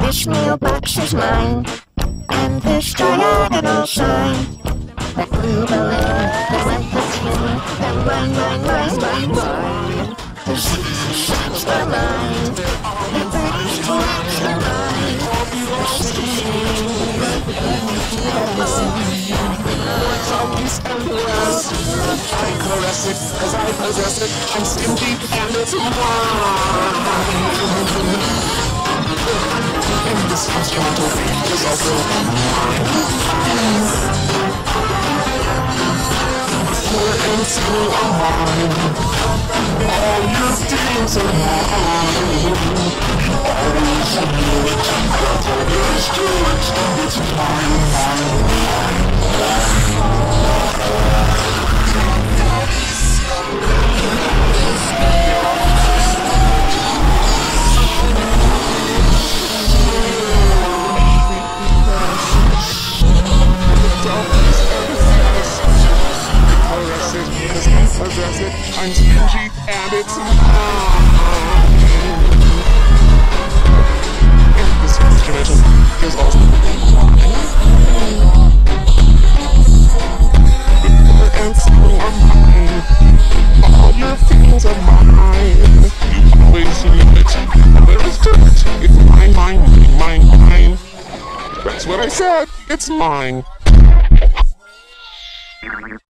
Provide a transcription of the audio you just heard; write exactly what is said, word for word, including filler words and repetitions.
This mailbox is mine, and this diagonal sign. That blue balloon, that went the tune, that run, run, run, run, run. The sun's the line, the birdies collapse the line. I caress it, cause I possess it. I'm stingy and it's mine. And this instrumental beat is also mine. Four and two are mine. All your dreams are mine. Always knew it, but always do it. It's mine, mine, mine. Possess it, I'm stingy, and it's mine. And this instrumental is also mine. The four and two are mine. All your feelings are mine. You always knew it, there is to it. It's mine, mine, mine, mine, mine. That's what I said, it's mine.